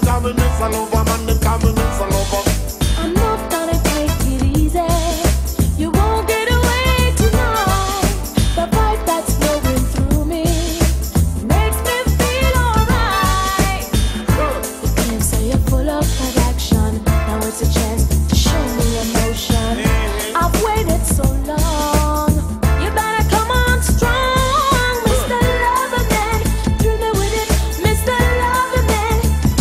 them call me Miss a Lover, man, them call me Miss a Lover. I'm not gonna take it easy. You won't get away tonight. The vibe that's flowing through me makes me feel alright. You can say you're full of attraction. Now it's a chance to show me emotion. I've waited so long. You better come on strong, Mr. Loverman. Thrill me with it, Mr. Loverman.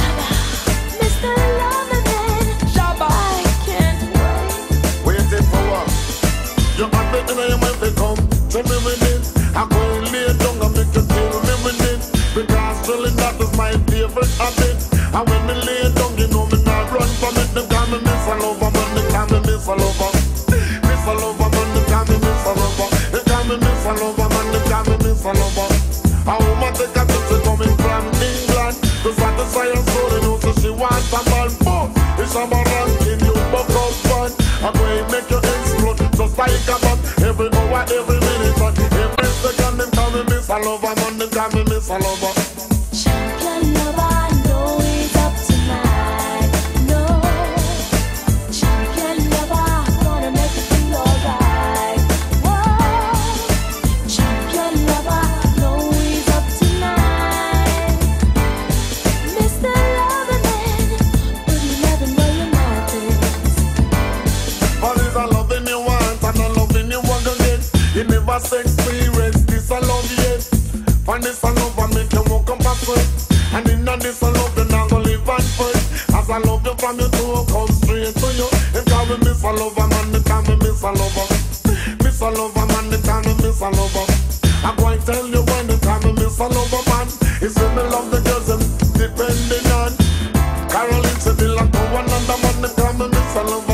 Mr. Loverman. I can't wait. Waiting for what? You have me in your mind to come. Tell me with it. I'm going to lay down and make you feel me with it. Because drilling that is my favorite habit. And when me lay down, you know me not run from it. Them call me Miss a Lover, man, them call me Miss a Lover. Miss a Lover, man, them call me Miss a Lover. They call me Miss a Lover, man, them call me Miss a Lover. A woman take a trip, she coming from England. To satisfy her soul, you know, so she wants a man. Boom! It's a ranking, you buck out fun. I'm going to make you explode, just like a bomb. Every hour, every minute, but every second, them call me Miss a Lover, man, them call me Miss a Lover. Champion lover, I know he's up tonight. No, champion lover, gonna make you feel alright. Whoa, champion lover, know he's up tonight. Mr. Loverman, put your loving where your mouth is. All is a loving you want and a loving you want again. You never experience this a love yet. Find this a love and make you walk up a sweat. And in this a love you not gonna live and fight. As I love you from you to come straight to you. They call me Miss a Lover, man, they call me Miss a Lover. Miss a Lover, man, they call me Miss a Lover. I'm going to tell you when they call me Miss a Lover, man. It's when me love the girls and depending on Caroline, she belong to one another, man, they call me Miss a Lover.